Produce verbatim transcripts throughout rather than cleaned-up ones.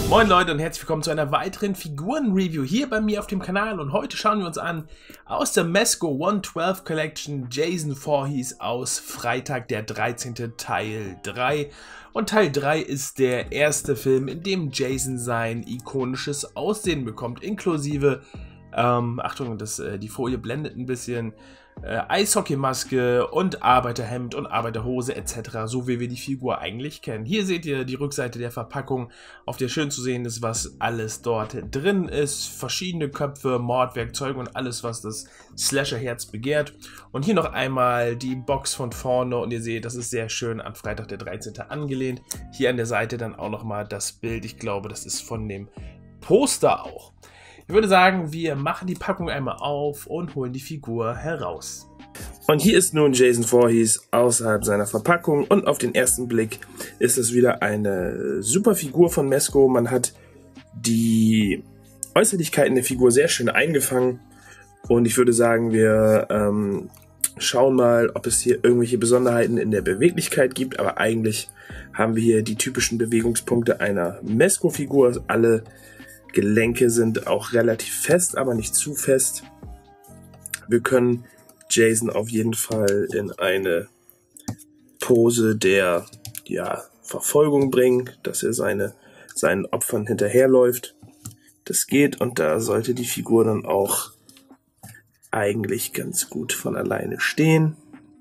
Moin Leute und herzlich willkommen zu einer weiteren Figuren-Review hier bei mir auf dem Kanal. Und heute schauen wir uns an aus der Mezco hundertzwölf Collection Jason Voorhees aus Freitag der dreizehnte Teil drei. Und Teil drei ist der erste Film, in dem Jason sein ikonisches Aussehen bekommt, inklusive, ähm, Achtung, das, äh, die Folie blendet ein bisschen, äh, Eishockeymaske und Arbeiterhemd und Arbeiterhose et cetera, so wie wir die Figur eigentlich kennen. Hier seht ihr die Rückseite der Verpackung, auf der schön zu sehen ist, was alles dort drin ist. Verschiedene Köpfe, Mordwerkzeuge und alles, was das Slasher-Herz begehrt. Und hier noch einmal die Box von vorne und ihr seht, das ist sehr schön an Freitag der dreizehnte angelehnt. Hier an der Seite dann auch nochmal das Bild, ich glaube, das ist von dem Poster auch. Ich würde sagen, wir machen die Packung einmal auf und holen die Figur heraus. Und hier ist nun Jason Voorhees außerhalb seiner Verpackung und auf den ersten Blick ist es wieder eine super Figur von Mezco. Man hat die Äußerlichkeiten der Figur sehr schön eingefangen und ich würde sagen, wir ähm, schauen mal, ob es hier irgendwelche Besonderheiten in der Beweglichkeit gibt, aber eigentlich haben wir hier die typischen Bewegungspunkte einer Mezco-Figur. Alle Gelenke sind auch relativ fest, aber nicht zu fest. Wir können Jason auf jeden Fall in eine Pose der ja, Verfolgung bringen, dass er seine, seinen Opfern hinterherläuft. Das geht und da sollte die Figur dann auch eigentlich ganz gut von alleine stehen.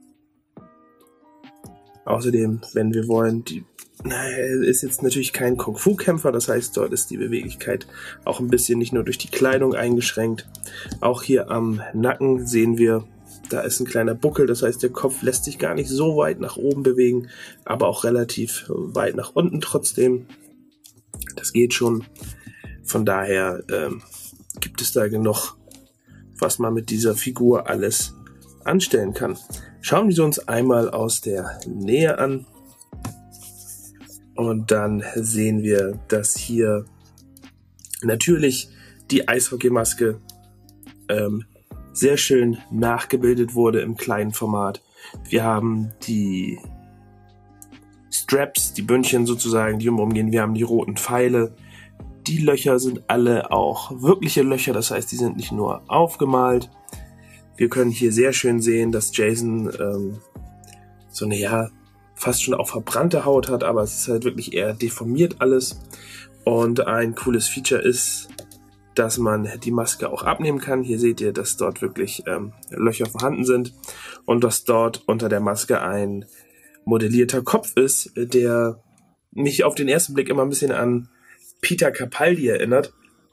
Außerdem, wenn wir wollen, die er ist jetzt natürlich kein Kung-Fu-Kämpfer, das heißt, dort ist die Beweglichkeit auch ein bisschen nicht nur durch die Kleidung eingeschränkt. Auch hier am Nacken sehen wir, da ist ein kleiner Buckel, das heißt, der Kopf lässt sich gar nicht so weit nach oben bewegen, aber auch relativ weit nach unten trotzdem. Das geht schon. Von daher ähm, gibt es da genug, was man mit dieser Figur alles anstellen kann. Schauen wir uns einmal aus der Nähe an. Und dann sehen wir, dass hier natürlich die Eishockeymaske ähm, sehr schön nachgebildet wurde im kleinen Format. Wir haben die Straps, die Bündchen sozusagen, die umgehen. Wir haben die roten Pfeile. Die Löcher sind alle auch wirkliche Löcher, das heißt, die sind nicht nur aufgemalt. Wir können hier sehr schön sehen, dass Jason ähm, so eine, ja, fast schon auch verbrannte Haut hat, aber es ist halt wirklich eher deformiert alles. Und ein cooles Feature ist, dass man die Maske auch abnehmen kann. Hier seht ihr, dass dort wirklich ähm, Löcher vorhanden sind und dass dort unter der Maske ein modellierter Kopf ist, der mich auf den ersten Blick immer ein bisschen an Peter Capaldi erinnert.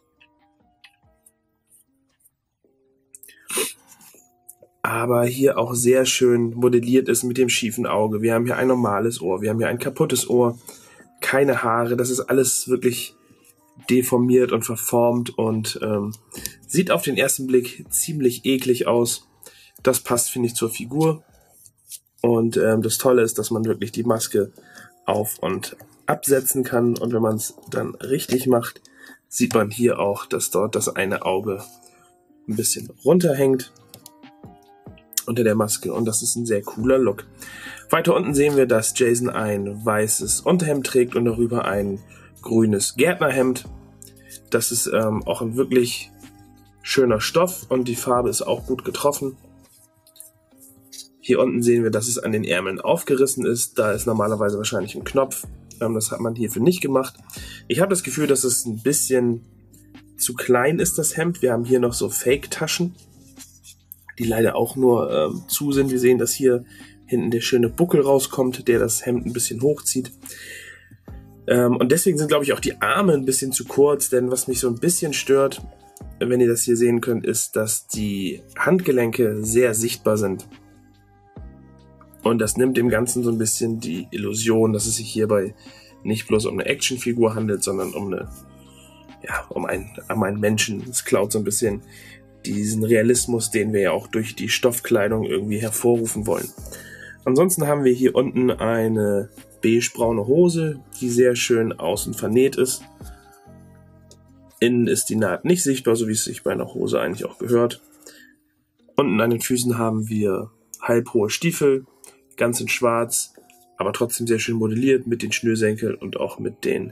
Aber hier auch sehr schön modelliert ist mit dem schiefen Auge. Wir haben hier ein normales Ohr, wir haben hier ein kaputtes Ohr, keine Haare, das ist alles wirklich deformiert und verformt und ähm, sieht auf den ersten Blick ziemlich eklig aus. Das passt, finde ich, zur Figur. Und ähm, das Tolle ist, dass man wirklich die Maske auf- und absetzen kann. Und wenn man es dann richtig macht, sieht man hier auch, dass dort das eine Auge ein bisschen runterhängt unter der Maske und das ist ein sehr cooler Look. Weiter unten sehen wir, dass Jason ein weißes Unterhemd trägt und darüber ein grünes Gärtnerhemd. Das ist ähm, auch ein wirklich schöner Stoff und die Farbe ist auch gut getroffen. Hier unten sehen wir, dass es an den Ärmeln aufgerissen ist. Da ist normalerweise wahrscheinlich ein Knopf. Ähm, das hat man hierfür nicht gemacht. Ich habe das Gefühl, dass es ein bisschen zu klein ist, das Hemd. Wir haben hier noch so Fake-Taschen, die leider auch nur ähm, zu sind. Wir sehen, dass hier hinten der schöne Buckel rauskommt, der das Hemd ein bisschen hochzieht. Ähm, und deswegen sind, glaube ich, auch die Arme ein bisschen zu kurz, denn was mich so ein bisschen stört, wenn ihr das hier sehen könnt, ist, dass die Handgelenke sehr sichtbar sind. Und das nimmt dem Ganzen so ein bisschen die Illusion, dass es sich hierbei nicht bloß um eine Actionfigur handelt, sondern um eine, ja, um einen, um einen Menschen. Es klaut so ein bisschen diesen Realismus, den wir ja auch durch die Stoffkleidung irgendwie hervorrufen wollen. Ansonsten haben wir hier unten eine beigebraune Hose, die sehr schön außen vernäht ist. Innen ist die Naht nicht sichtbar, so wie es sich bei einer Hose eigentlich auch gehört. Unten an den Füßen haben wir halbhohe Stiefel, ganz in schwarz, aber trotzdem sehr schön modelliert mit den Schnürsenkeln und auch mit den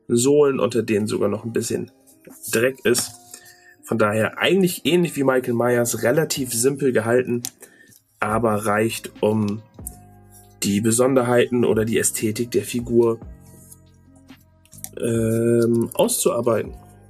Sohlen, unter denen sogar noch ein bisschen Dreck ist. Von daher eigentlich ähnlich wie Michael Myers, relativ simpel gehalten, aber reicht, um die Besonderheiten oder die Ästhetik der Figur ähm, auszuarbeiten.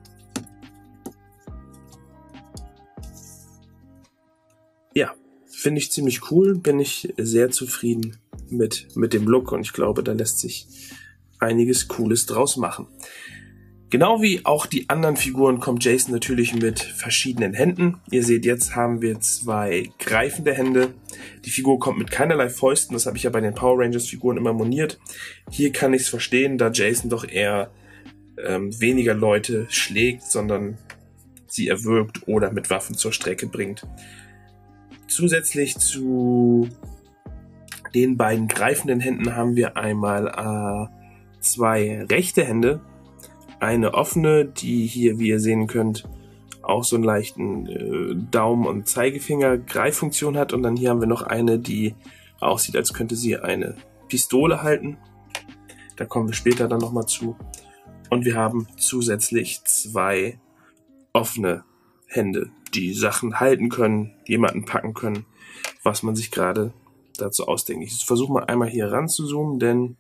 Ja, finde ich ziemlich cool, bin ich sehr zufrieden mit, mit dem Look und ich glaube, da lässt sich einiges Cooles draus machen. Genau wie auch die anderen Figuren kommt Jason natürlich mit verschiedenen Händen. Ihr seht, jetzt haben wir zwei greifende Hände. Die Figur kommt mit keinerlei Fäusten, das habe ich ja bei den Power Rangers Figuren immer moniert. Hier kann ich es verstehen, da Jason doch eher ähm, weniger Leute schlägt, sondern sie erwürgt oder mit Waffen zur Strecke bringt. Zusätzlich zu den beiden greifenden Händen haben wir einmal äh, zwei rechte Hände. Eine offene, die hier, wie ihr sehen könnt, auch so einen leichten äh, Daumen- und Zeigefinger-Greiffunktion hat. Und dann hier haben wir noch eine, die aussieht, als könnte sie eine Pistole halten. Da kommen wir später dann nochmal zu. Und wir haben zusätzlich zwei offene Hände, die Sachen halten können, jemanden packen können, was man sich gerade dazu ausdenkt. Ich versuche mal einmal hier ran zu zoomen, denn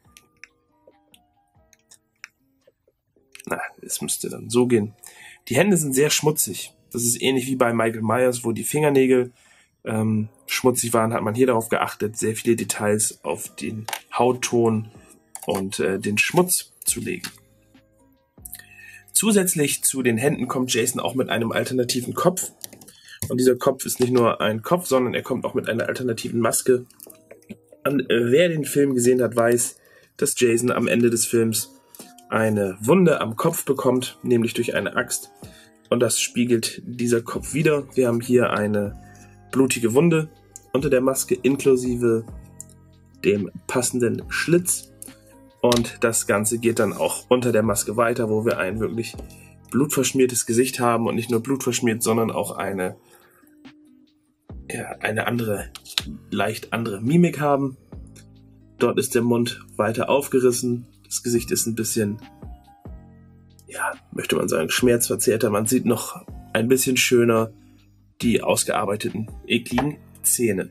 na, es müsste dann so gehen. Die Hände sind sehr schmutzig. Das ist ähnlich wie bei Michael Myers, wo die Fingernägel ähm, schmutzig waren, hat man hier darauf geachtet, sehr viele Details auf den Hautton und äh, den Schmutz zu legen. Zusätzlich zu den Händen kommt Jason auch mit einem alternativen Kopf. Und dieser Kopf ist nicht nur ein Kopf, sondern er kommt auch mit einer alternativen Maske. Und äh, wer den Film gesehen hat, weiß, dass Jason am Ende des Films eine Wunde am Kopf bekommt, nämlich durch eine Axt. Und das spiegelt dieser Kopf wider. Wir haben hier eine blutige Wunde unter der Maske inklusive dem passenden Schlitz. Und das Ganze geht dann auch unter der Maske weiter, wo wir ein wirklich blutverschmiertes Gesicht haben. Und nicht nur blutverschmiert, sondern auch eine, ja, eine andere, leicht andere Mimik haben. Dort ist der Mund weiter aufgerissen. Das Gesicht ist ein bisschen, ja, möchte man sagen, schmerzverzerrter. Man sieht noch ein bisschen schöner die ausgearbeiteten, ekligen Zähne.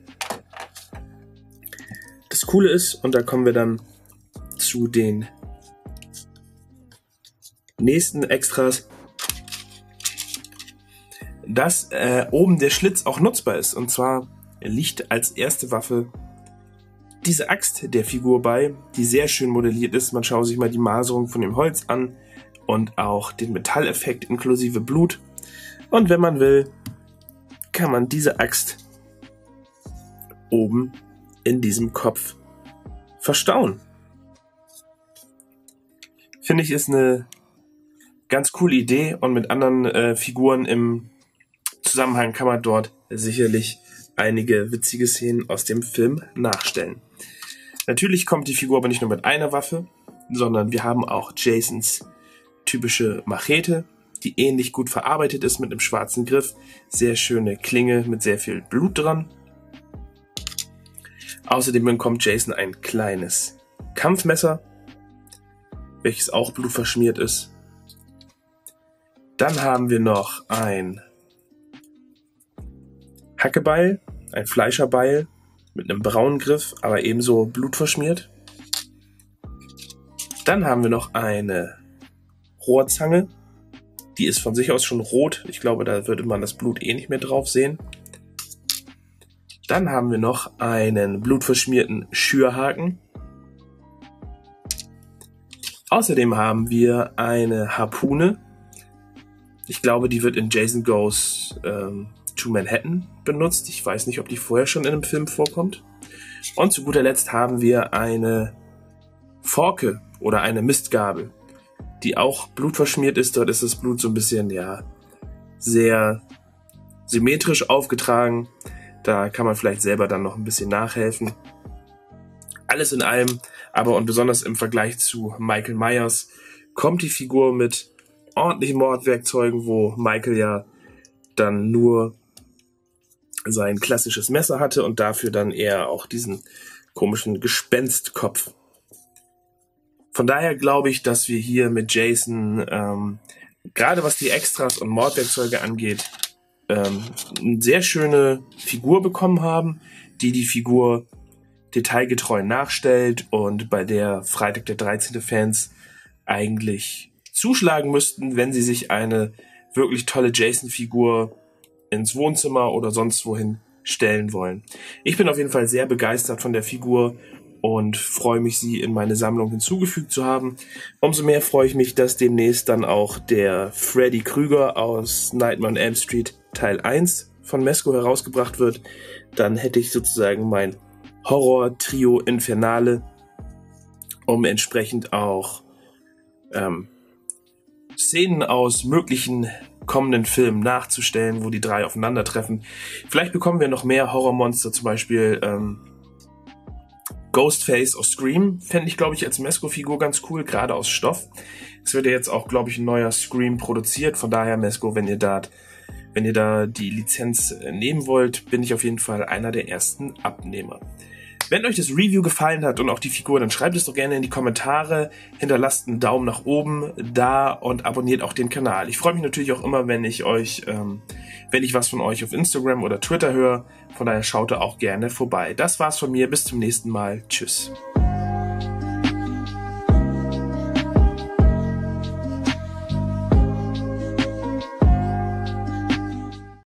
Das Coole ist, und da kommen wir dann zu den nächsten Extras, dass äh, oben der Schlitz auch nutzbar ist. Und zwar liegt als erste Waffe diese Axt der Figur bei, die sehr schön modelliert ist. Man schaue sich mal die Maserung von dem Holz an und auch den Metalleffekt inklusive Blut. Und wenn man will, kann man diese Axt oben in diesem Kopf verstauen. Finde ich, ist eine ganz coole Idee und mit anderen äh, Figuren im Zusammenhang kann man dort sicherlich einige witzige Szenen aus dem Film nachstellen. Natürlich kommt die Figur aber nicht nur mit einer Waffe, sondern wir haben auch Jasons typische Machete, die ähnlich gut verarbeitet ist mit einem schwarzen Griff. Sehr schöne Klinge mit sehr viel Blut dran. Außerdem bekommt Jason ein kleines Kampfmesser, welches auch blutverschmiert ist. Dann haben wir noch ein Hackebeil, ein Fleischerbeil mit einem braunen Griff, aber ebenso blutverschmiert. Dann haben wir noch eine Rohrzange. Die ist von sich aus schon rot. Ich glaube, da würde man das Blut eh nicht mehr drauf sehen. Dann haben wir noch einen blutverschmierten Schürhaken. Außerdem haben wir eine Harpune. Ich glaube, die wird in Jason Goes ähm, to Manhattan benutzt. Ich weiß nicht, ob die vorher schon in einem Film vorkommt. Und zu guter Letzt haben wir eine Forke oder eine Mistgabel, die auch blutverschmiert ist. Dort ist das Blut so ein bisschen, ja, sehr symmetrisch aufgetragen. Da kann man vielleicht selber dann noch ein bisschen nachhelfen. Alles in allem, aber und besonders im Vergleich zu Michael Myers, kommt die Figur mit ordentlichen Mordwerkzeugen, wo Michael ja dann nur sein klassisches Messer hatte und dafür dann eher auch diesen komischen Gespenstkopf. Von daher glaube ich, dass wir hier mit Jason, ähm, gerade was die Extras und Mordwerkzeuge angeht, ähm, eine sehr schöne Figur bekommen haben, die die Figur detailgetreu nachstellt und bei der Freitag der dreizehnte Fans eigentlich zuschlagen müssten, wenn sie sich eine wirklich tolle Jason-Figur ins Wohnzimmer oder sonst wohin stellen wollen. Ich bin auf jeden Fall sehr begeistert von der Figur und freue mich, sie in meine Sammlung hinzugefügt zu haben. Umso mehr freue ich mich, dass demnächst dann auch der Freddy Krueger aus Nightmare on Elm Street Teil eins von Mezco herausgebracht wird. Dann hätte ich sozusagen mein Horror-Trio Infernale, um entsprechend auch ähm, Szenen aus möglichen kommenden Filmen nachzustellen, wo die drei aufeinandertreffen. Vielleicht bekommen wir noch mehr Horrormonster, zum Beispiel ähm, Ghostface aus Scream, fände ich, glaube ich, als Mezco-Figur ganz cool, gerade aus Stoff. Es wird ja jetzt auch, glaube ich, ein neuer Scream produziert, von daher, Mezco, wenn ihr da wenn ihr da die Lizenz nehmen wollt, bin ich auf jeden Fall einer der ersten Abnehmer. Wenn euch das Review gefallen hat und auch die Figur, dann schreibt es doch gerne in die Kommentare, hinterlasst einen Daumen nach oben da und abonniert auch den Kanal. Ich freue mich natürlich auch immer, wenn ich euch, ähm, wenn ich was von euch auf Instagram oder Twitter höre. Von daher schaut da auch gerne vorbei. Das war's von mir. Bis zum nächsten Mal. Tschüss.